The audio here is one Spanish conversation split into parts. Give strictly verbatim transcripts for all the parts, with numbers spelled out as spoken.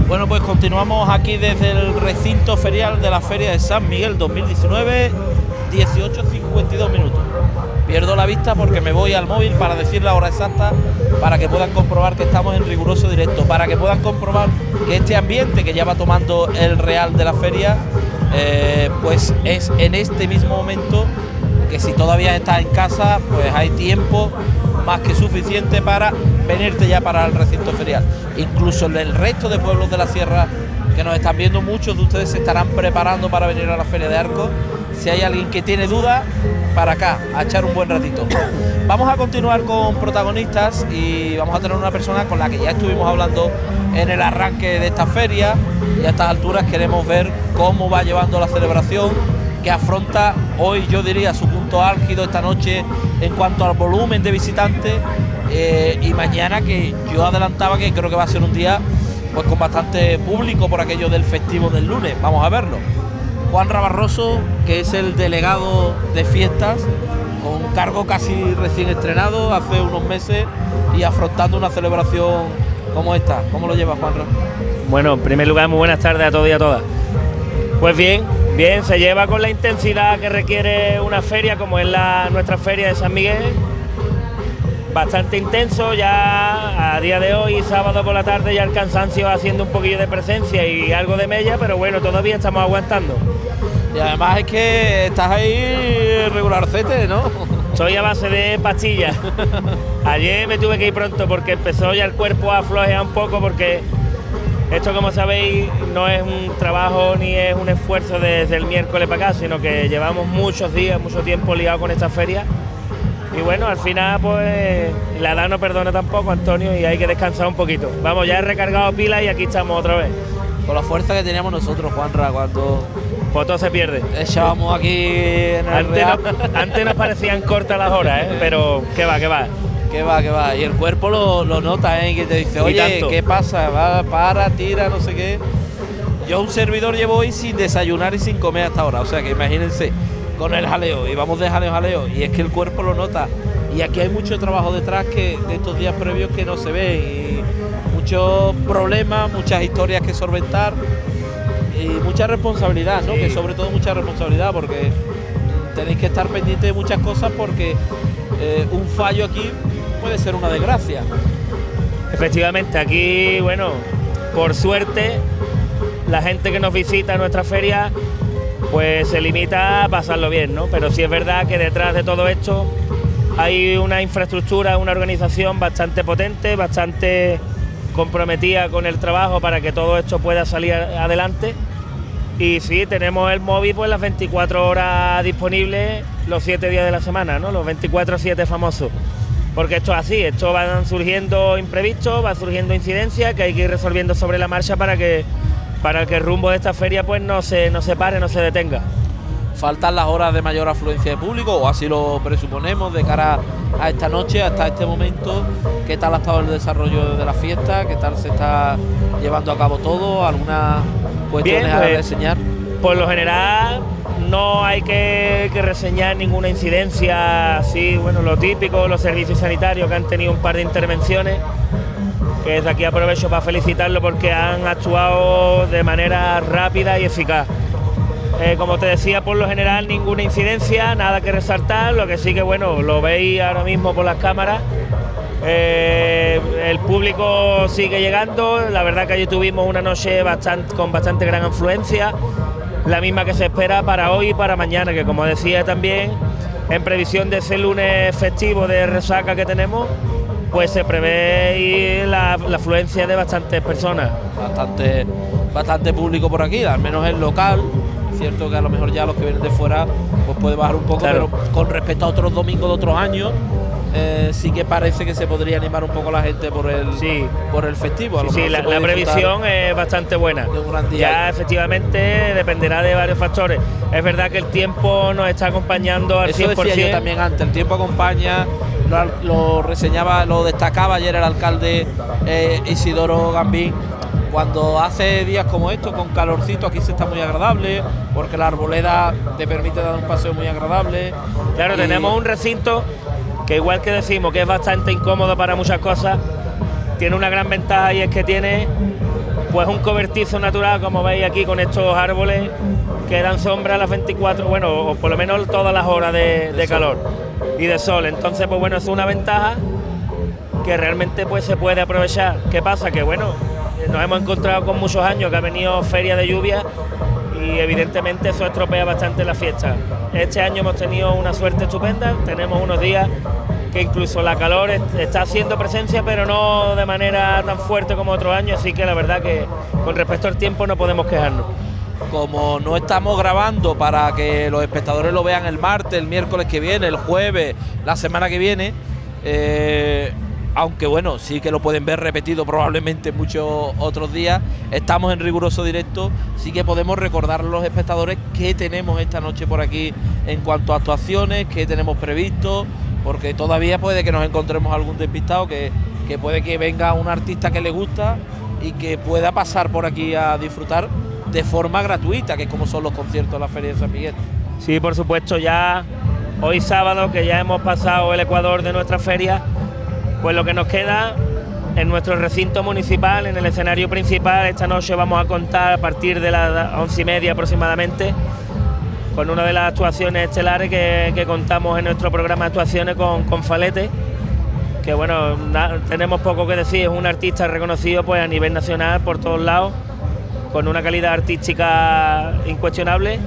Bueno, pues continuamos aquí desde el recinto ferial de la Feria de San Miguel dos mil diecinueve, dieciocho cincuenta y dos minutos. Pierdo la vista porque me voy al móvil para decir la hora exacta, para que puedan comprobar que estamos en riguroso directo, para que puedan comprobar que este ambiente que ya va tomando el Real de la Feria, eh, pues es en este mismo momento, que si todavía estás en casa, pues hay tiempo más que suficiente para venirte ya para el recinto ferial. Incluso en el resto de pueblos de la sierra que nos están viendo, muchos de ustedes se estarán preparando para venir a la Feria de Arcos. Si hay alguien que tiene dudas, para acá, a echar un buen ratito. Vamos a continuar con protagonistas y vamos a tener una persona con la que ya estuvimos hablando en el arranque de esta feria, y a estas alturas queremos ver cómo va llevando la celebración, que afronta hoy, yo diría, su punto álgido esta noche en cuanto al volumen de visitantes, eh, y mañana, que yo adelantaba que creo que va a ser un día pues con bastante público por aquello del festivo del lunes. Vamos a verlo. Juan Rabarroso, que es el delegado de fiestas, con cargo casi recién estrenado hace unos meses y afrontando una celebración como esta. ¿Cómo lo lleva, Juanra? Bueno, en primer lugar, muy buenas tardes a todos y a todas. Pues bien, bien, se lleva con la intensidad que requiere una feria como es la nuestra feria de San Miguel. Bastante intenso, ya a día de hoy, sábado por la tarde, ya el cansancio haciendo un poquillo de presencia y algo de mella, pero bueno, todavía estamos aguantando. Y además es que estás ahí regularcete, ¿no? Soy a base de pastillas. Ayer me tuve que ir pronto porque empezó ya el cuerpo a flojear un poco, porque esto, como sabéis, no es un trabajo ni es un esfuerzo desde el miércoles para acá, sino que llevamos muchos días, mucho tiempo liados con esta feria. Y bueno, al final pues la edad no perdona tampoco, Antonio, y hay que descansar un poquito. Vamos, ya he recargado pilas y aquí estamos otra vez. Con la fuerza que teníamos nosotros, Juanra, cuando pues todo se pierde. Echábamos aquí en el antes, Real. No, antes nos parecían cortas las horas, ¿eh? Pero que va, que va. Que va, que va. Y el cuerpo lo, lo nota, ¿eh? Que te dice, oye, ¿qué pasa? Va, para, tira, no sé qué. Yo, un servidor, llevo hoy sin desayunar y sin comer hasta ahora. O sea que imagínense, con el jaleo, y vamos de jaleo, jaleo, y es que el cuerpo lo nota. Y aquí hay mucho trabajo detrás que de estos días previos que no se ve, y muchos problemas, muchas historias que solventar, y mucha responsabilidad, ¿no? Sí. Que sobre todo mucha responsabilidad, porque tenéis que estar pendientes de muchas cosas, porque eh, un fallo aquí puede ser una desgracia. Efectivamente, aquí, bueno, por suerte, la gente que nos visita a nuestra feria pues se limita a pasarlo bien, ¿no? Pero sí es verdad que detrás de todo esto hay una infraestructura, una organización bastante potente, bastante comprometida con el trabajo para que todo esto pueda salir adelante. Y sí, tenemos el móvil pues las veinticuatro horas disponibles los siete días de la semana, ¿no? Los veinticuatro siete famosos. Porque esto es así, esto van surgiendo imprevistos, va surgiendo incidencias que hay que ir resolviendo sobre la marcha para que para que el rumbo de esta feria pues no se, no se pare, no se detenga. ¿Faltan las horas de mayor afluencia de público, o así lo presuponemos, de cara a esta noche, hasta este momento? ¿Qué tal ha estado el desarrollo de la fiesta? ¿Qué tal se está llevando a cabo todo? ¿Algunas cuestiones Bien, pues, a reseñar? Por lo general no hay que, que reseñar ninguna incidencia, así, bueno, lo típico, los servicios sanitarios que han tenido un par de intervenciones, que desde aquí aprovecho para felicitarlo porque han actuado de manera rápida y eficaz. Eh, como te decía, por lo general ninguna incidencia, nada que resaltar, lo que sí que, bueno, lo veis ahora mismo por las cámaras. Eh, el público sigue llegando, la verdad que allí tuvimos una noche bastante, con bastante gran afluencia, la misma que se espera para hoy y para mañana, que como decía también, en previsión de ese lunes festivo de resaca que tenemos, pues se prevé la, la afluencia de bastantes personas. Bastante, bastante público por aquí, al menos el local. Cierto que a lo mejor ya los que vienen de fuera pues puede bajar un poco, claro. Pero con respecto a otros domingos de otros años, eh, sí que parece que se podría animar un poco la gente por el, sí. por el festivo. A lo sí, sí la, la previsión es bastante buena. De un gran día. Ya efectivamente dependerá de varios factores. Es verdad que el tiempo nos está acompañando al cien por ciento. Eso decía yo también antes, el tiempo acompaña. Lo, lo reseñaba, lo destacaba ayer el alcalde eh, Isidoro Gambín. Cuando hace días como estos, con calorcito, aquí se está muy agradable, porque la arboleda te permite dar un paseo muy agradable. Claro, y tenemos un recinto que, igual que decimos que es bastante incómodo para muchas cosas, tiene una gran ventaja, y es que tiene pues un cobertizo natural, como veis aquí con estos árboles que dan sombra a las veinticuatro, bueno, o por lo menos todas las horas de, de calor y de sol. Entonces, pues bueno, es una ventaja que realmente pues se puede aprovechar. ¿Qué pasa? Que bueno, nos hemos encontrado con muchos años que ha venido feria de lluvia y evidentemente eso estropea bastante la fiesta. Este año hemos tenido una suerte estupenda, tenemos unos días que incluso la calor está haciendo presencia, pero no de manera tan fuerte como otros años, así que la verdad que con respecto al tiempo no podemos quejarnos. Como no estamos grabando para que los espectadores lo vean el martes, el miércoles que viene, el jueves, la semana que viene, eh, aunque bueno, sí que lo pueden ver repetido probablemente muchos otros días, estamos en riguroso directo, sí que podemos recordar a los espectadores qué tenemos esta noche por aquí en cuanto a actuaciones, qué tenemos previsto, porque todavía puede que nos encontremos algún despistado, que, que puede que venga un artista que le gusta y que pueda pasar por aquí a disfrutar de forma gratuita, que es como son los conciertos de la Feria de San Miguel. Sí, por supuesto, ya hoy sábado, que ya hemos pasado el ecuador de nuestra feria, pues lo que nos queda en nuestro recinto municipal, en el escenario principal. Esta noche vamos a contar a partir de las once y media aproximadamente con una de las actuaciones estelares que, que contamos en nuestro programa de actuaciones con, con Falete, que bueno, na, tenemos poco que decir, es un artista reconocido pues a nivel nacional por todos lados, con una calidad artística incuestionable.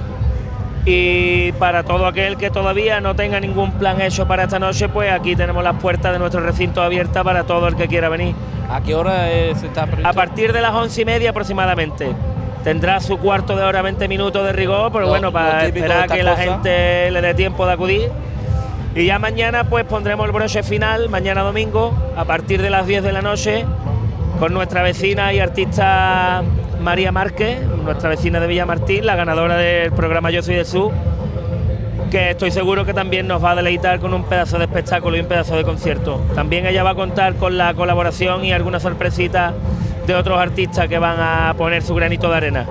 Y para todo aquel que todavía no tenga ningún plan hecho para esta noche, pues aquí tenemos las puertas de nuestro recinto abiertas para todo el que quiera venir. ¿A qué hora es, está previsto? A partir de las once y media aproximadamente. Tendrá su cuarto de hora, veinte minutos de rigor, pero lo, bueno, para esperar que la gente le dé tiempo de acudir. Y ya mañana pues pondremos el broche final, mañana domingo, a partir de las diez de la noche, con nuestra vecina y artista María Márquez, nuestra vecina de Villamartín, la ganadora del programa Yo Soy del Sur, que estoy seguro que también nos va a deleitar con un pedazo de espectáculo y un pedazo de concierto. También ella va a contar con la colaboración y algunas sorpresitas de otros artistas que van a poner su granito de arena.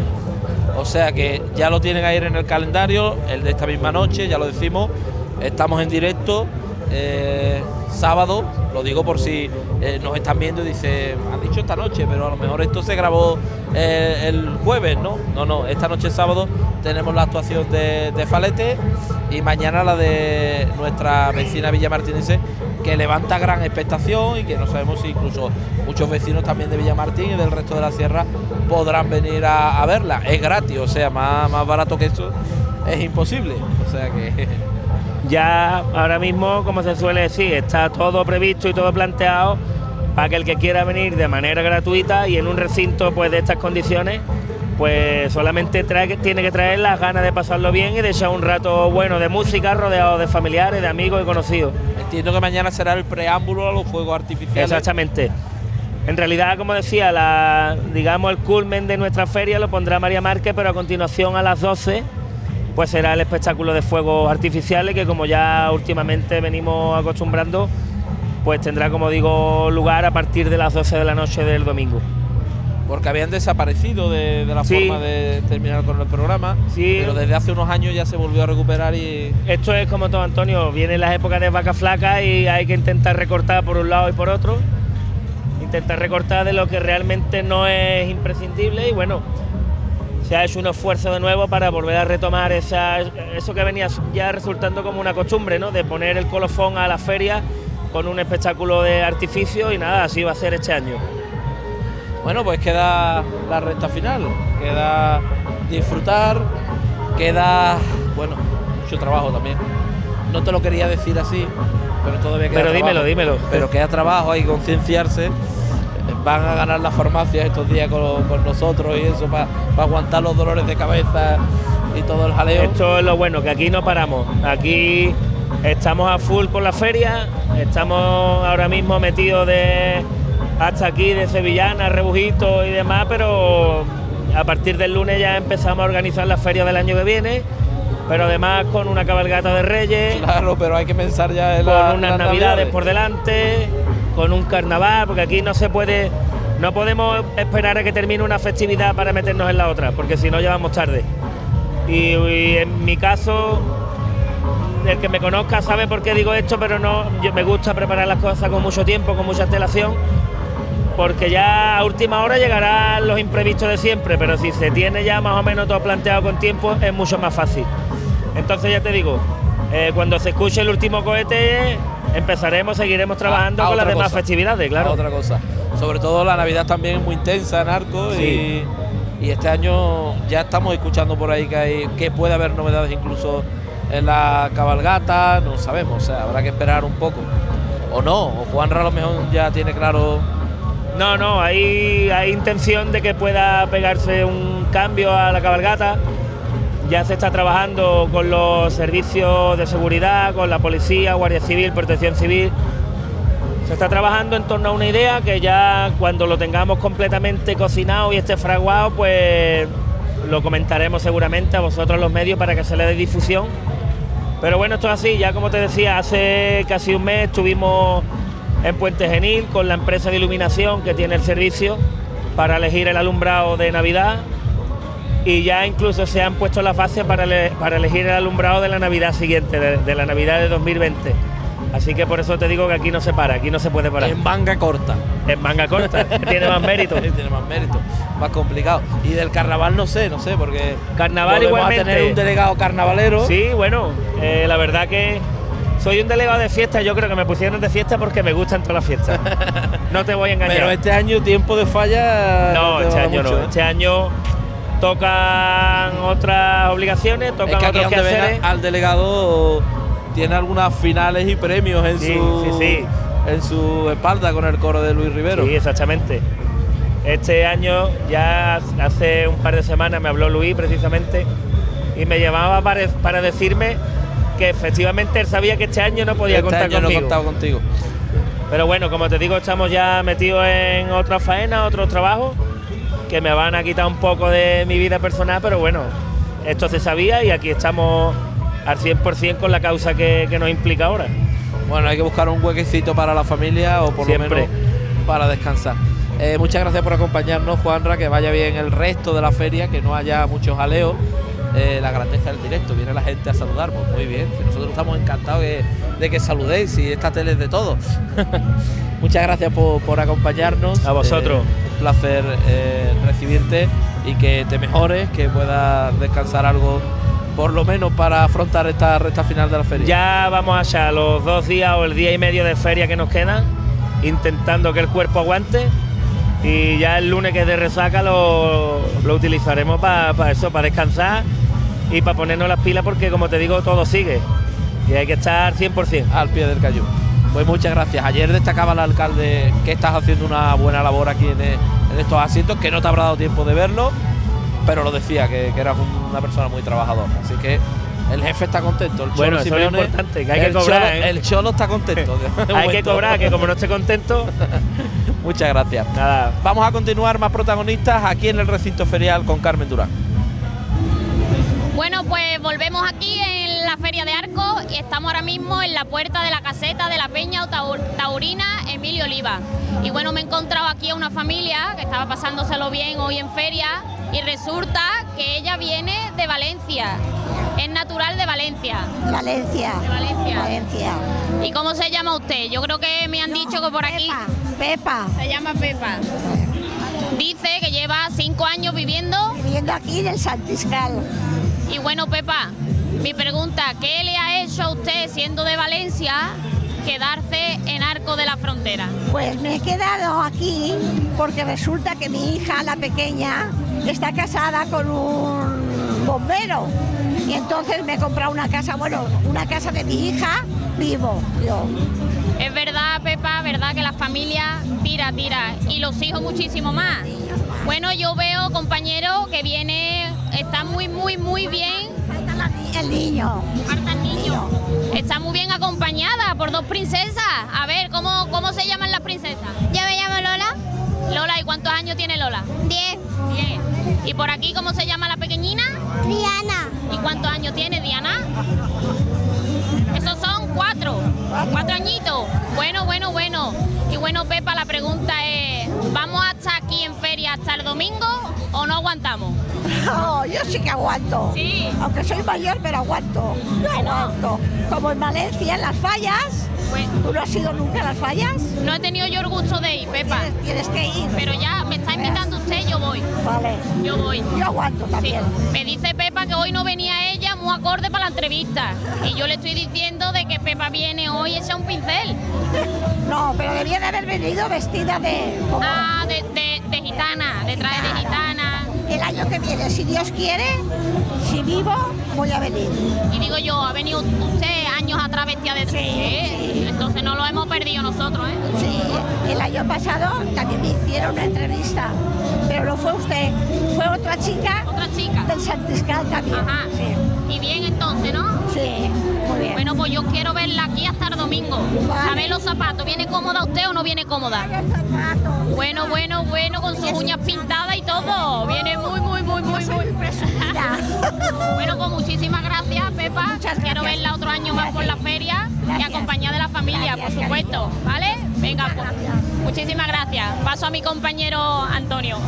O sea que ya lo tienen ahí en el calendario, el de esta misma noche, ya lo decimos, estamos en directo, eh, sábado, lo digo por si eh, nos están viendo y dice, han dicho esta noche, pero a lo mejor esto se grabó eh, el jueves, ¿no? No, no, esta noche sábado tenemos la actuación de, de Falete y mañana la de nuestra vecina villamartinense, que levanta gran expectación y que no sabemos si incluso muchos vecinos también de Villamartín y del resto de la sierra podrán venir a, a verla. Es gratis, o sea, más, más barato que eso es imposible, o sea que... Ya ahora mismo, como se suele decir, está todo previsto y todo planteado para que el que quiera venir de manera gratuita y en un recinto pues de estas condiciones, pues solamente trae, tiene que traer las ganas de pasarlo bien y de echar un rato bueno de música rodeado de familiares, de amigos y conocidos. Entiendo que mañana será el preámbulo a los fuegos artificiales. Exactamente. En realidad, como decía, la, digamos el culmen de nuestra feria lo pondrá María Márquez, pero a continuación a las doce pues será el espectáculo de fuegos artificiales, que como ya últimamente venimos acostumbrando, pues tendrá, como digo, lugar a partir de las doce de la noche del domingo. Porque habían desaparecido de, de la sí. forma de terminar con el programa, sí. Pero desde hace unos años ya se volvió a recuperar y... Esto es como todo, Antonio, vienen las épocas de vacas flacas y hay que intentar recortar por un lado y por otro, intentar recortar de lo que realmente no es imprescindible y bueno, se ha hecho un esfuerzo de nuevo para volver a retomar esa, eso que venía ya resultando como una costumbre, ¿no? De poner el colofón a la feria con un espectáculo de artificio y nada, así va a ser este año. Bueno, pues queda la recta final, queda disfrutar, queda, bueno, mucho trabajo también. No te lo quería decir así, pero todavía queda Pero trabajo. dímelo, dímelo. Pero queda trabajo, hay que concienciarse. Van a ganar las farmacias estos días con, con nosotros y eso para pa aguantar los dolores de cabeza y todo el jaleo. Esto es lo bueno, que aquí no paramos. Aquí estamos a full con la feria, estamos ahora mismo metidos de hasta aquí de Sevillana, Rebujito y demás, pero a partir del lunes ya empezamos a organizar la feria del año que viene, pero además con una cabalgata de Reyes. Claro, pero hay que pensar ya en con la, unas las navidades, navidades por delante, con un carnaval, porque aquí no se puede, no podemos esperar a que termine una festividad para meternos en la otra, porque si no ya vamos tarde. Y, y en mi caso, el que me conozca sabe por qué digo esto, pero no, yo me gusta preparar las cosas con mucho tiempo, con mucha antelación. porque ya a última hora llegarán los imprevistos de siempre, pero si se tiene ya más o menos todo planteado con tiempo es mucho más fácil. Entonces ya te digo, eh, cuando se escuche el último cohete empezaremos, seguiremos trabajando a, a con las demás cosa, festividades, claro. A otra cosa, sobre todo la Navidad también es muy intensa en Arco, sí. y, y este año ya estamos escuchando por ahí que, hay, que puede haber novedades incluso en la cabalgata, no sabemos, o sea, habrá que esperar un poco. O no, o Juanra a lo mejor ya tiene claro. No, no, hay, hay intención de que pueda pegarse un cambio a la cabalgata. Ya se está trabajando con los servicios de seguridad, con la policía, Guardia Civil, Protección Civil. Se está trabajando en torno a una idea que ya cuando lo tengamos completamente cocinado y esté fraguado, pues lo comentaremos seguramente a vosotros los medios para que se le dé difusión. Pero bueno, esto es así, ya como te decía, hace casi un mes estuvimos en Puente Genil con la empresa de iluminación que tiene el servicio para elegir el alumbrado de Navidad, y ya incluso se han puesto las bases para, ele para elegir el alumbrado de la Navidad siguiente, de, de la Navidad de dos mil veinte. Así que por eso te digo que aquí no se para, aquí no se puede parar. En manga corta. En manga corta, tiene más mérito. Tiene más mérito, más complicado. Y del carnaval no sé, no sé, porque carnaval igualmente. A tener un delegado carnavalero. Sí, bueno, eh, la verdad que soy un delegado de fiesta, yo creo que me pusieron de fiesta porque me gustan todas las fiestas. No te voy a engañar. Pero este año tiempo de falla. No, no este año mucho, no. ¿eh? Este año tocan otras obligaciones, tocan es que otros aquí donde quehaceres. Al delegado tiene algunas finales y premios en sí, su sí, sí. en su espalda con el coro de Luis Rivero. Sí, exactamente. Este año, ya hace un par de semanas me habló Luis precisamente y me llamaba para, para decirme que efectivamente él sabía que este año no podía este contar año conmigo. No contaba contigo. Pero bueno, como te digo, estamos ya metidos en otras faenas, otros trabajos que me van a quitar un poco de mi vida personal, pero bueno, esto se sabía y aquí estamos al cien por cien con la causa que, que nos implica ahora. Bueno, hay que buscar un huequecito para la familia o por Siempre. lo menos para descansar. Eh, muchas gracias por acompañarnos, Juanra, que vaya bien el resto de la feria, que no haya muchos jaleos. Eh, la grandeza del directo, viene la gente a saludar, pues muy bien, nosotros estamos encantados de, de que saludéis y esta tele es de todos. Muchas gracias por, por acompañarnos. A vosotros. Eh, un placer eh, recibirte y que te mejores, que puedas descansar algo, por lo menos para afrontar esta recta final de la feria. Ya vamos allá, los dos días o el día y medio de feria que nos quedan, intentando que el cuerpo aguante, y ya el lunes que es de resaca lo, lo utilizaremos para pa eso, para descansar y para ponernos las pilas, porque como te digo, todo sigue y hay que estar cien por cien. Al pie del cañón. Pues muchas gracias. Ayer destacaba el alcalde que estás haciendo una buena labor aquí en, en estos asientos, que no te habrá dado tiempo de verlo, pero lo decía, que, que eras una persona muy trabajadora. Así que el jefe está contento. El bueno, eso es lo importante, que hay que cobrar. Cholo, ¿eh? El Cholo está contento. Hay que cobrar, que como no esté contento. Muchas gracias. Nada. Vamos a continuar más protagonistas aquí en el recinto ferial con Carmen Durán. Bueno, pues volvemos aquí en la Feria de Arco y estamos ahora mismo en la puerta de la caseta de la Peña Taurina Emilio Oliva. Y bueno, me he encontrado aquí a una familia que estaba pasándoselo bien hoy en feria y resulta que ella viene de Valencia, es natural de Valencia. Valencia. De Valencia. Valencia. ¿Y cómo se llama usted? Yo creo que me han dicho que por aquí... Pepa. Se llama Pepa. Dice que lleva cinco años viviendo... Viviendo aquí en el Santiscal. Y bueno, Pepa, mi pregunta, ¿qué le ha hecho a usted, siendo de Valencia, quedarse en Arco de la Frontera? Pues me he quedado aquí porque resulta que mi hija, la pequeña, está casada con un bombero. Y entonces me he comprado una casa, bueno, una casa de mi hija, vivo yo. Es verdad, Pepa, verdad que la familia tira, tira, y los hijos muchísimo más. Bueno, yo veo, compañero, que viene, está muy, muy, muy bien. Falta el niño. Falta el niño. Está muy bien acompañada por dos princesas. A ver, ¿cómo, cómo se llaman las princesas? Yo me llamo Lola. Lola, ¿y cuántos años tiene Lola? Diez. Diez. ¿Y por aquí cómo se llama la pequeñina? Diana. ¿Y cuántos años tiene Diana? Esos son cuatro. Cuatro añitos. Bueno, bueno, bueno. Y bueno, Pepa, la pregunta es, ¿vamos a estar aquí en feria hasta el domingo o no aguantamos? No, yo sí que aguanto. Sí. Aunque soy mayor, pero aguanto. Yo aguanto. Como en Valencia, en las fallas, Bueno, ¿Tú no has ido nunca a las fallas? no he tenido yo el gusto de ir, Pepa. Tienes, tienes que ir. Pero ya me está invitando usted, yo voy. Vale. Yo voy. Yo aguanto Sí. también. Me dice Pepa que hoy no venía ella muy acorde para la entrevista. Y yo le estoy diciendo de que Pepa viene hoy hecha un pincel. No, pero debía de haber venido vestida de... como- Ah, de, de, de gitana, de traje de gitana. El año que viene, si Dios quiere, si vivo, voy a venir. Y digo yo, ha venido usted años atrás vestida de Sí, ¿eh? sí. Entonces no lo hemos perdido nosotros, ¿eh? Sí, el año pasado también me hicieron una entrevista, pero no fue usted, fue otra chica Otra chica. del Santiscal también. Ajá. Sí, Y bien entonces, ¿no? sí, muy bien. Bueno, pues yo quiero verla aquí hasta el domingo. Vale. A ver los zapatos, ¿viene cómoda usted o no viene cómoda? Vaya zapato. Bueno, bueno, bueno, con sus uñas pintadas y todo. Viene muy, muy, muy, muy, Yo muy. soy presumida. Bueno, pues muchísimas gracias, Pepa. Muchas Quiero gracias. verla otro año más por la feria y Gracias. acompañada de la familia, Gracias, por supuesto. ¿Vale? Venga, pues. gracias. Muchísimas gracias. Paso a mi compañero Antonio.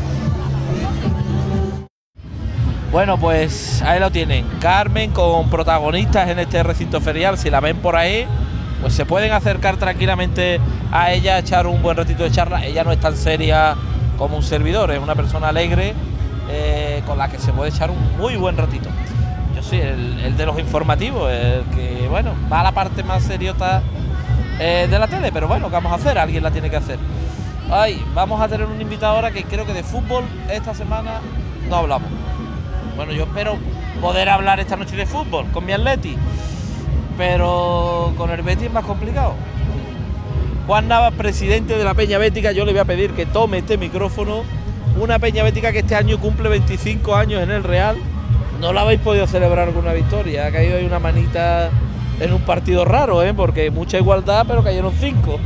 Bueno, pues ahí lo tienen. Carmen con protagonistas en este recinto ferial. Si la ven por ahí, pues se pueden acercar tranquilamente a ella, echar un buen ratito de charla. Ella no es tan seria como un servidor, es una persona alegre eh, con la que se puede echar un muy buen ratito. Yo soy el, el de los informativos, el que, bueno, va a la parte más seriota eh, de la tele, pero bueno, ¿qué vamos a hacer? Alguien la tiene que hacer. Ay, vamos a tener un invitado ahora que creo que de fútbol esta semana no hablamos. Bueno, yo espero poder hablar esta noche de fútbol con mi Atleti, pero con el Betis es más complicado. Juan Navas, presidente de la Peña Bética, yo le voy a pedir que tome este micrófono. Una Peña Bética que este año cumple veinticinco años en el Real. No la habéis podido celebrar con una victoria. Ha caído ahí una manita en un partido raro, ¿eh? Porque mucha igualdad, pero cayeron cinco.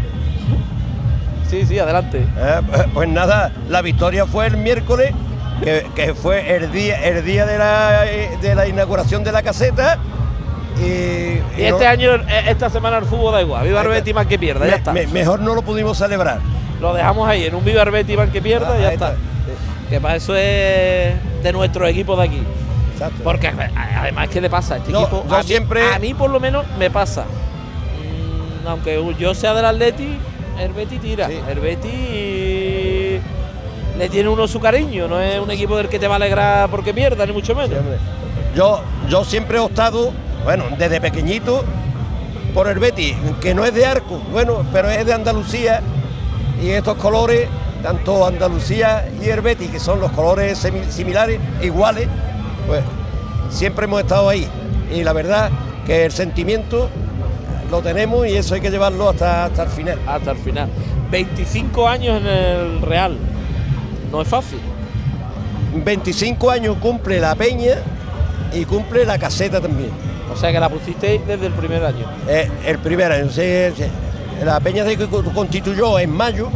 Sí, sí, adelante. Eh, pues nada, la victoria fue el miércoles, que, que fue el día, el día de, la, de la inauguración de la caseta. Y, Y y este no- año, eh, esta semana el fútbol da igual. Viva el Ahí está. Betis más que pierda, ya me- está. me- mejor no lo pudimos celebrar. Lo dejamos ahí, en un Viva el Betis más que pierda, Ah, ya ahí está. está. Que para eso es de nuestro equipo de aquí. Exacto. Porque a- además, ¿qué le pasa a este Yo- equipo? yo a, mí, siempre- a mí por lo menos me pasa. Mm, aunque yo sea del Atleti, el Betis tira. Sí. El Betis le tiene uno su cariño, no es un equipo del que te va a alegrar porque pierda, ni mucho menos. Sí, hombre. Yo, yo siempre he optado, bueno, desde pequeñito, por el Betis, que no es de Arco, bueno, pero es de Andalucía, y estos colores, tanto Andalucía y el Betis, que son los colores semi- similares, iguales, pues siempre hemos estado ahí. Y la verdad que el sentimiento lo tenemos y eso hay que llevarlo hasta, hasta el final. Hasta el final. veinticinco años en el Real. No es fácil. veinticinco años cumple la Peña y cumple la caseta también. O sea que la pusisteis desde el primer año. Eh, el primer año, se- se- la Peña se constituyó en mayo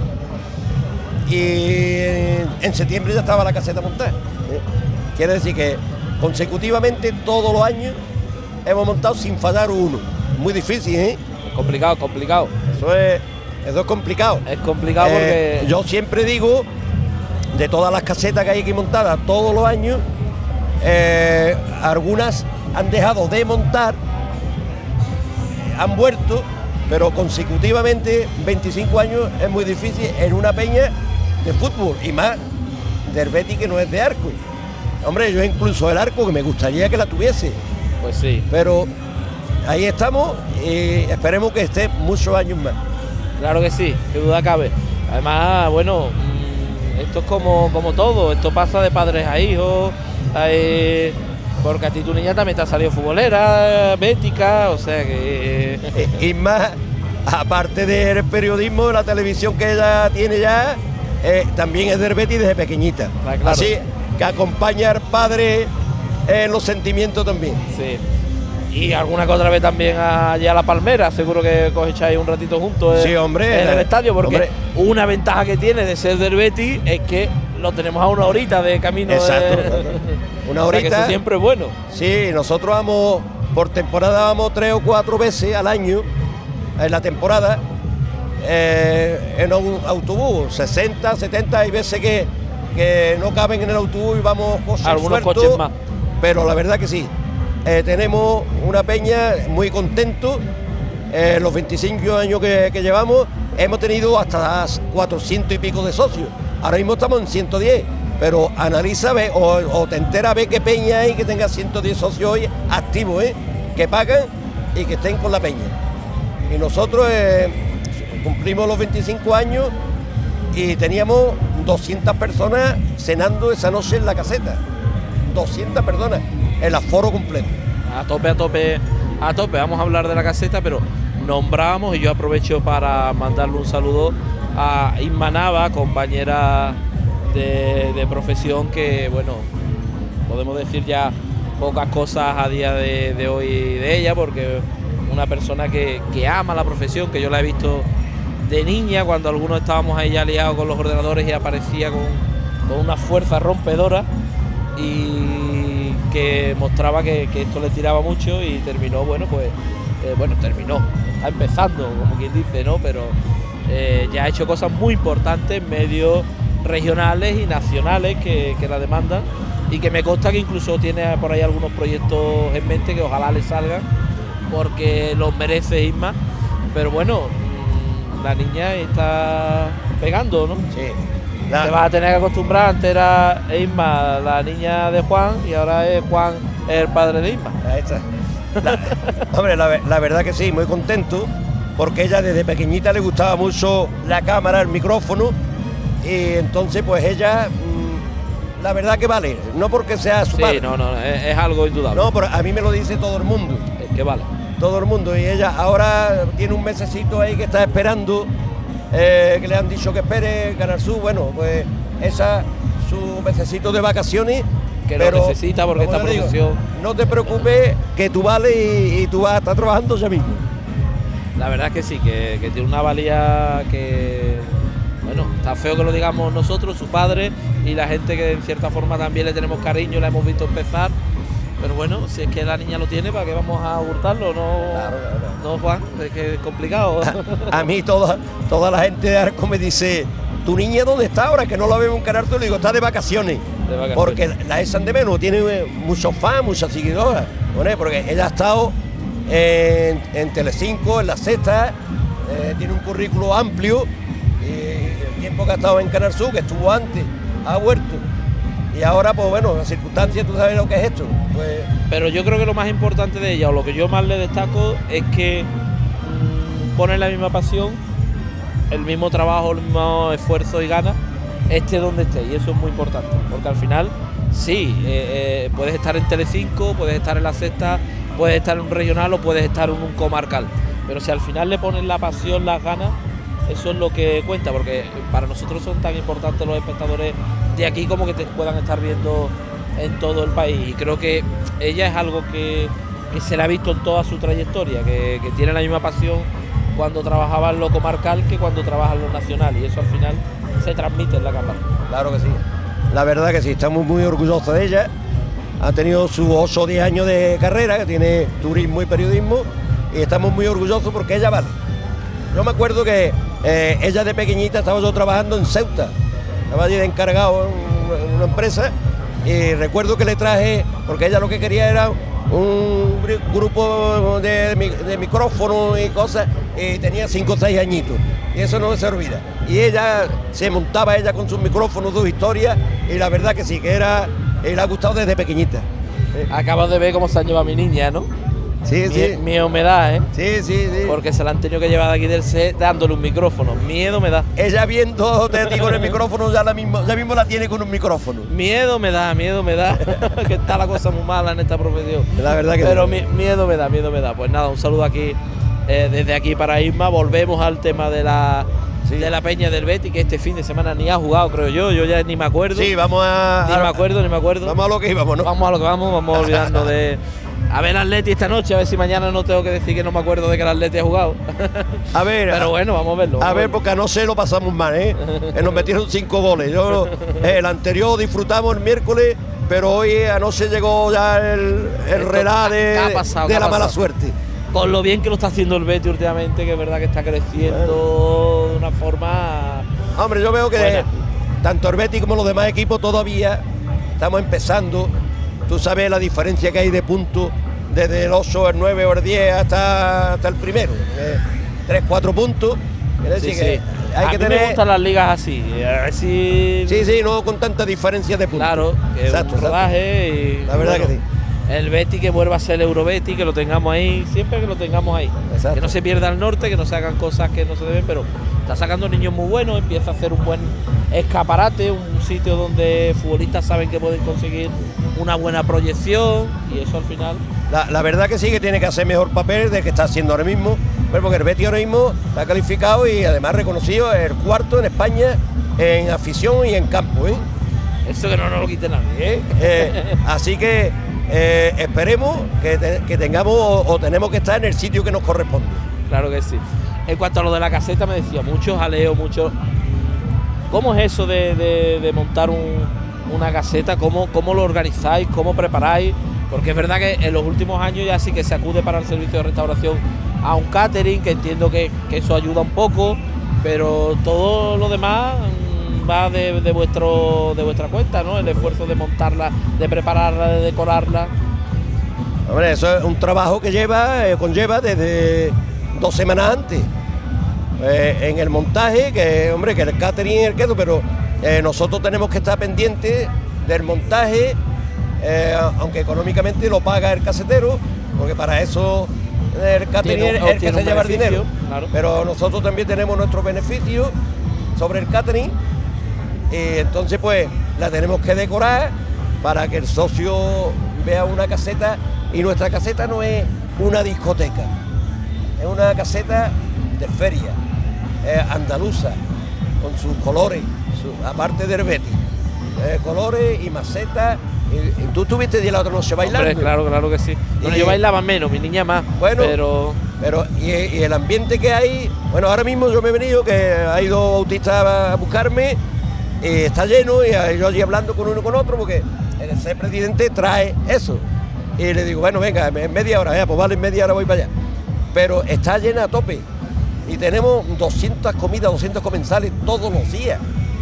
y en, en septiembre ya estaba la caseta montada. Eh, Quiere decir que consecutivamente todos los años hemos montado sin fallar uno. Muy difícil, ¿eh? Es complicado, complicado. Eso es, eso es complicado. Es complicado Eh, porque yo siempre digo, de todas las casetas que hay aquí montadas todos los años, eh, algunas han dejado de montar, han vuelto, pero consecutivamente veinticinco años es muy difícil en una peña de fútbol, y más del Betis, que no es de Arco. Hombre, yo incluso el Arco, que me gustaría que la tuviese, pues sí. pero ahí estamos y esperemos que esté muchos años más. Claro que sí, qué duda cabe. Además, bueno, mmm, esto es como, como todo, esto pasa de padres a hijos, hay- porque a ti tu niña también te ha salido futbolera, bética, o sea que... y, y más, aparte del periodismo, la televisión que ella tiene ya, eh, también es del Betis desde pequeñita. Ah, claro. Así que acompaña al padre en los sentimientos también. Sí. Y alguna que otra vez también allá a La Palmera, seguro que cogecháis un ratito juntos Sí, en, hombre, en el eh, estadio, porque hombre. una ventaja que tiene de ser del Betis es que lo tenemos a una horita de camino. Exacto. De... Una O sea que horita. eso siempre es bueno. Sí, nosotros vamos, por temporada vamos tres o cuatro veces al año, en la temporada, eh, en un autobús, sesenta, setenta, hay veces que, que no caben en el autobús y vamos coches Algunos sueltos, coches más. pero la verdad que sí, eh, tenemos una peña muy contento eh, los veinticinco años que, que llevamos, hemos tenido hasta cuatrocientos y pico de socios. Ahora mismo estamos en ciento diez, pero analiza ve, o, o te enteras, ve qué peña hay que tenga ciento diez socios hoy activos, ¿eh? Que pagan y que estén con la peña. Y nosotros eh, cumplimos los veinticinco años y teníamos doscientas personas cenando esa noche en la caseta. doscientas personas, el aforo completo. A tope, a tope, a tope. Vamos a hablar de la caseta, pero nombramos, y yo aprovecho para mandarle un saludo a Isma Nava, compañera de, de profesión, que bueno, podemos decir ya pocas cosas a día de, de hoy de ella, porque una persona que, que ama la profesión, que yo la he visto de niña cuando algunos estábamos ahí ya liados con los ordenadores y aparecía con, con una fuerza rompedora, y que mostraba que, que esto le tiraba mucho, y terminó, bueno, pues, eh, bueno, terminó, está empezando, como quien dice, ¿no? Pero eh, ya ha hecho cosas muy importantes en medios regionales y nacionales que, que la demandan, y que me consta que incluso tiene por ahí algunos proyectos en mente que ojalá le salgan, porque los merece Isma. Pero bueno, la niña está pegando, ¿no? Sí. La... Te vas a tener que acostumbrar. Antes era Isma la niña de Juan y ahora es Juan el padre de Isma. Ahí está. La... Hombre, la, la verdad que sí, muy contento, porque ella desde pequeñita le gustaba mucho la cámara, el micrófono, y entonces pues ella, mmm, la verdad que vale, no porque sea su sí, padre. no, no, es, es algo indudable. No, pero a mí me lo dice todo el mundo. Es que vale. Todo el mundo, y ella ahora tiene un mesecito ahí que está esperando, eh, que le han dicho que espere Canal Sur. Bueno, pues esa, su mesecito de vacaciones. Que pero, lo necesita porque esta digo, profesión... no te preocupes, que tú vales y, y tú vas a estar trabajando ya mismo. La verdad es que sí, que, que tiene una valía que... Bueno, está feo que lo digamos nosotros, su padre, y la gente que en cierta forma también le tenemos cariño, la hemos visto empezar. Pero bueno, si es que la niña lo tiene, ¿para qué vamos a hurtarlo? No, Claro, claro. no, Juan, es que es complicado. A, a mí toda, toda la gente de Arco me dice, ¿tu niña dónde está ahora? Que no la veo en Canal Sur. Le digo, está de vacaciones. De vacaciones. Porque la echan de menos, tiene eh, muchos fans, muchas seguidoras. Bueno, porque ella ha estado en, en Telecinco, en La Sexta, eh, tiene un currículo amplio, y el tiempo que ha estado en Canal Sur, que estuvo antes, ha vuelto. Y ahora, pues bueno, las circunstancias, tú sabes lo que es esto. Pues... Pero yo creo que lo más importante de ella, o lo que yo más le destaco, es que mmm, pone la misma pasión, el mismo trabajo, el mismo esfuerzo y ganas, esté donde esté, y eso es muy importante, porque al final, sí, eh, eh, puedes estar en Telecinco, puedes estar en La Sexta, puedes estar en un regional o puedes estar en un comarcal, pero si al final le pones la pasión, las ganas, eso es lo que cuenta, porque para nosotros son tan importantes los espectadores de aquí como que te puedan estar viendo en todo el país, y creo que ella es algo que, que se le ha visto en toda su trayectoria, que, que tiene la misma pasión cuando trabajaba en lo comarcal que cuando trabaja en lo nacional, y eso al final se transmite en la cámara. Claro que sí, la verdad que sí, estamos muy orgullosos de ella. Ha tenido sus ocho o diez años de carrera, que tiene turismo y periodismo, y estamos muy orgullosos porque ella vale. Yo me acuerdo que eh, ella de pequeñita estaba yo trabajando en Ceuta, estaba allí de encargado en, en una empresa, y recuerdo que le traje, porque ella lo que quería era un grupo de, de, de micrófonos y cosas, y tenía cinco o seis añitos, y eso no se olvida. Y ella se montaba ella con sus micrófonos, sus historias, y la verdad que sí, que era, y le ha gustado desde pequeñita. Acabas de ver cómo se ha llevado mi niña, ¿no? Sí, mi, sí. Miedo me da, ¿eh? Sí, sí, sí. Porque se la han tenido que llevar de aquí del set dándole un micrófono. Miedo me da. Ella viendo, te digo, en el micrófono, ya, la mismo, ya mismo la tiene con un micrófono. Miedo me da, miedo me da. Que está la cosa muy mala en esta profesión. La verdad que Pero sí. mi, miedo me da, miedo me da. Pues nada, un saludo aquí, eh, desde aquí para Isma. Volvemos al tema de la, sí. de la Peña del Betis, que este fin de semana ni ha jugado, creo yo. Yo ya ni me acuerdo. Sí, vamos a... Ni a, me acuerdo, ni me acuerdo. Vamos a lo que íbamos, ¿no? Vamos a lo que vamos, vamos olvidando de... A ver el Atleti esta noche, a ver si mañana no tengo que decir que no me acuerdo de que el Atleti ha jugado. A ver, pero bueno, vamos a verlo. Vamos a ver, verlo. porque no sé, lo pasamos mal, ¿eh? Que nos metieron cinco goles. Yo, el anterior disfrutamos el miércoles, pero hoy anoche llegó ya el, el relato de, pasado, de la pasado? mala suerte. Con lo bien que lo está haciendo el Betis últimamente, que es verdad que está creciendo bueno. de una forma... Hombre, yo veo que buena. Tanto el Betis como los demás equipos todavía estamos empezando. Tú sabes la diferencia que hay de puntos desde el ocho, el nueve o el diez hasta, hasta el primero. Eh, tres, cuatro puntos. Quiere decir Sí, que sí. hay A que mí tener. me gustan las ligas así, a ver si... Sí, sí, no con tanta diferencia de puntos. Claro, que Exacto, un rodaje y... La verdad que sí. El Betis que vuelva a ser el Eurobeti, que lo tengamos ahí, siempre que lo tengamos ahí. Exacto. Que no se pierda el norte, que no se hagan cosas que no se deben, pero está sacando niños muy buenos, empieza a hacer un buen escaparate, un sitio donde futbolistas saben que pueden conseguir una buena proyección y eso al final... La, la verdad que sí, que tiene que hacer mejor papel del que está haciendo ahora mismo, pero porque el Betis ahora mismo está calificado y además reconocido el cuarto en España en afición y en campo, ¿eh? Eso que no nos lo quite nadie, ¿eh? Eh, así que eh, esperemos que, te- que tengamos o, o tenemos que estar en el sitio que nos corresponde. Claro que sí. En cuanto a lo de la caseta, me decía, mucho jaleo, mucho... ¿Cómo es eso de, de- de montar un- una caseta? ¿Cómo, ¿Cómo lo organizáis? ¿Cómo preparáis? Porque es verdad que en los últimos años ya sí que se acude para el servicio de restauración a un catering, que entiendo que, que eso ayuda un poco, pero todo lo demás mm, va de, de vuestro de vuestra cuenta, ¿no? El esfuerzo de montarla, de prepararla, de decorarla. Hombre, eso es un trabajo que lleva, eh, conlleva desde dos semanas antes. Eh, en el montaje, que hombre, que el catering es el queso, pero eh, nosotros tenemos que estar pendientes del montaje, eh, aunque económicamente lo paga el casetero, porque para eso el catering Tiene un- es el que obtiene se un lleva el beneficio, dinero. claro. Pero nosotros también tenemos nuestros beneficios sobre el catering, y entonces pues la tenemos que decorar para que el socio vea una caseta, y nuestra caseta no es una discoteca, es una caseta de feria, eh, andaluza, con sus colores, su- aparte del Betis, eh, colores y macetas. Y, y tú estuviste de la otra noche bailando. Hombre, claro, claro que sí. Bueno, Y- yo bailaba menos, mi niña más, Bueno, pero... Pero, y, y el ambiente que hay, bueno, ahora mismo yo me he venido, que ha ido Bautista a buscarme, y está lleno, y yo allí hablando con uno y con otro, porque el ser presidente trae eso. Y le digo, bueno, venga, en media hora, ya, pues vale, en media hora voy para allá. Pero está llena a tope. Y tenemos doscientas comidas, doscientos comensales todos los días.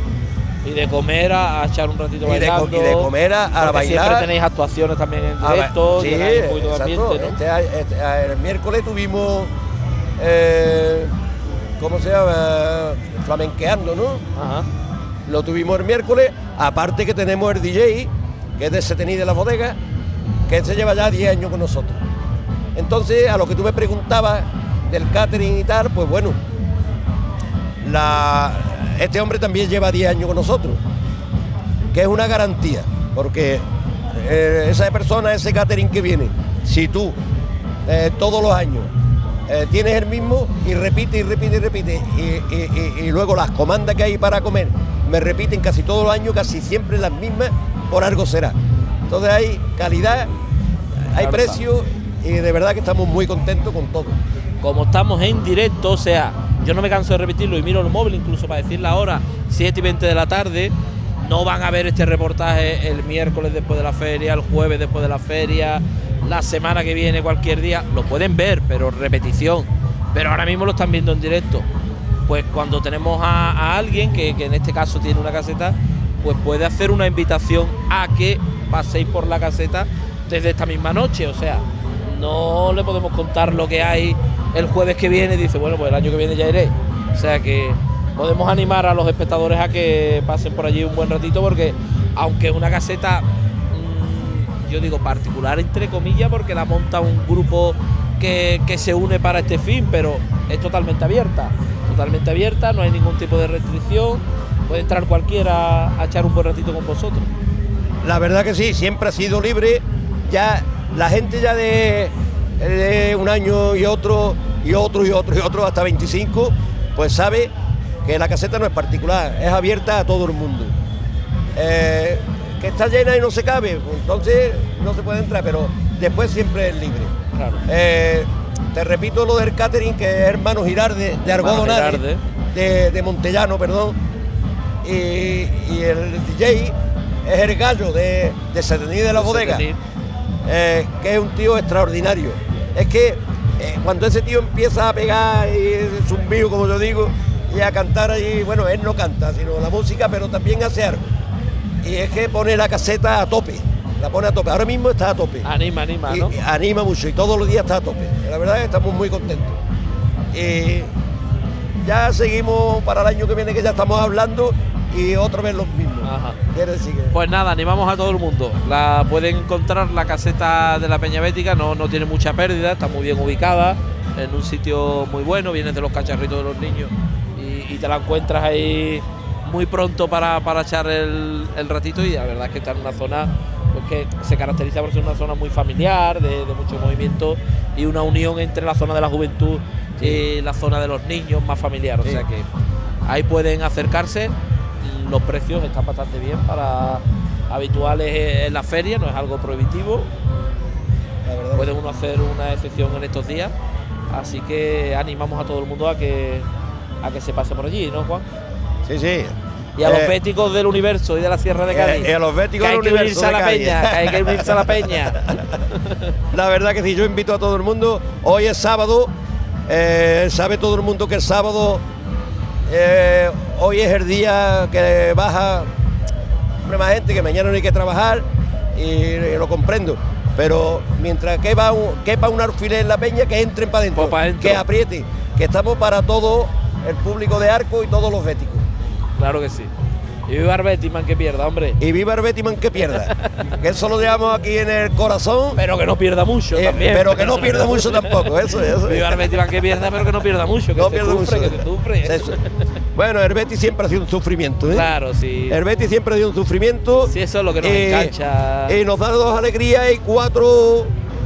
Y de comer a, a echar un ratito Y de co- bailando. y de comer a- a porque bailar. Siempre tenéis actuaciones también en A ver, directo, sí, llenáis un poquito de exacto. ambiente, ¿no? Este- este- el miércoles tuvimos, eh, ¿cómo se llama? Flamenqueando, ¿no? Ajá. Lo tuvimos el miércoles, aparte que tenemos el D J, que es de Setení de la Bodega, que se lleva ya diez años con nosotros. Entonces, a lo que tú me preguntabas del catering y tal, pues bueno, la, este hombre también lleva diez años con nosotros, que es una garantía, porque eh, esa persona, ese catering que viene, si tú eh, todos los años eh, tienes el mismo y repite y repite y repite, y, y- y- y luego las comandas que hay para comer me repiten casi todos los años, casi siempre las mismas, por algo será. Entonces hay calidad, hay Claro, precio, y de verdad que estamos muy contentos con todo. Como estamos en directo, o sea, yo no me canso de repetirlo y miro el móvil incluso para decir la hora, siete y veinte de la tarde. No van a ver este reportaje el miércoles después de la feria, el jueves después de la feria, la semana que viene, cualquier día. Lo pueden ver, pero repetición. Pero ahora mismo lo están viendo en directo. Pues cuando tenemos a, a alguien que, que en este caso tiene una caseta, pues puede hacer una invitación a que paséis por la caseta desde esta misma noche. O sea, no le podemos contar lo que hay el jueves que viene y dice, bueno, pues el año que viene ya iré. O sea que podemos animar a los espectadores a que pasen por allí un buen ratito, porque aunque es una caseta, mmm, yo digo particular entre comillas, porque la monta un grupo que, que se une para este fin, pero es totalmente abierta, totalmente abierta, no hay ningún tipo de restricción, puede entrar cualquiera a echar un buen ratito con vosotros. La verdad que sí, siempre ha sido libre. Ya la gente ya de, de un año y otro, y otro, y otro, y otro, hasta veinticinco, pues sabe que la caseta no es particular, es abierta a todo el mundo. Eh, que está llena y no se cabe, pues entonces no se puede entrar, pero después siempre es libre. Claro. Eh, te repito lo del catering, que es Hermano Girarde, de Hermano Argodonade, Girarde. de, de Montellano, perdón. Y, y el D J es el gallo de, de Setení de la Bodega, Setení. eh, que es un tío extraordinario. Es que eh, cuando ese tío empieza a pegar y zumbido, como yo digo, y a cantar allí, bueno, él no canta, sino la música, pero también hace algo. Y es que pone la caseta a tope. la pone a tope. Ahora mismo está a tope. Anima, anima, Y- ¿no? y anima mucho y todos los días está a tope. La verdad es que estamos muy contentos. Y ya seguimos para el año que viene, que ya estamos hablando, y otra vez los mismos. Ajá. Quiere decir que- Pues nada, animamos a todo el mundo. La pueden encontrar la caseta de la Peña Bética, no, no tiene mucha pérdida, está muy bien ubicada, en un sitio muy bueno, vienes de los cacharritos de los niños y, y te la encuentras ahí muy pronto para, para echar el, el ratito, y la verdad es que está en una zona pues, que se caracteriza por ser una zona muy familiar, de, de mucho movimiento y una unión entre la zona de la juventud y la zona de los niños, más familiar. Sí. O sea que ahí pueden acercarse. Los precios están bastante bien para habituales en la feria, no es algo prohibitivo. la verdad. Puede uno hacer una excepción en estos días, así que animamos a todo el mundo a que a que se pase por allí, ¿no, Juan? Sí, sí. Y a los Eh, béticos del universo y de la Sierra de Cádiz. eh, y a los béticos que hay del que universo unirse a de la Cádiz. peña, que hay que unirse a la peña. La verdad que sí, yo invito a todo el mundo. Hoy es sábado, eh, sabe todo el mundo que el sábado, eh, hoy es el día que baja hombre, más gente, que mañana no hay que trabajar, y, y lo comprendo. Pero mientras quepa un, quepa un alfiler en la peña, que entren para adentro, Pues pa' dentro. que aprieten, que estamos para todo el público de Arco y todos los béticos. Claro que sí. Y viva el Betis, man, que pierda, hombre. Y viva el Bétiman que pierda, que eso lo llevamos aquí en el corazón. Pero que no pierda mucho Eh, también. pero que no pierda mucho tampoco, eso, eso. Viva el Betis, man, que pierda, pero que no pierda mucho, que No se pierda sufre, mucho. que se sufre. Eso. Bueno, el Betis siempre ha sido un sufrimiento, ¿eh? Claro, sí. El Betis siempre ha sido un sufrimiento. Sí, eso es lo que nos Eh, engancha. Y nos da dos alegrías y cuatro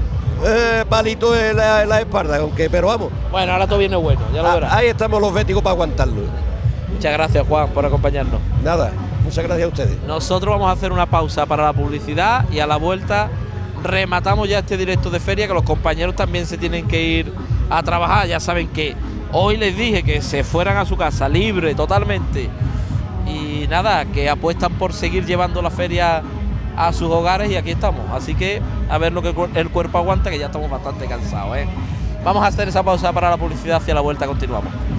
eh, palitos en la, en la espalda, aunque, pero vamos, Bueno, ahora todo viene bueno, ya lo a- verás. ahí estamos los béticos para aguantarlo. Muchas gracias, Juan, por acompañarnos. Nada, muchas gracias a ustedes. Nosotros vamos a hacer una pausa para la publicidad y a la vuelta rematamos ya este directo de feria, que los compañeros también se tienen que ir a trabajar. Ya saben que hoy les dije que se fueran a su casa libre totalmente, y nada, que apuestan por seguir llevando la feria a sus hogares, y aquí estamos. Así que a ver lo que el cuerpo aguanta, que ya estamos bastante cansados, ¿eh? Vamos a hacer esa pausa para la publicidad y a la vuelta continuamos.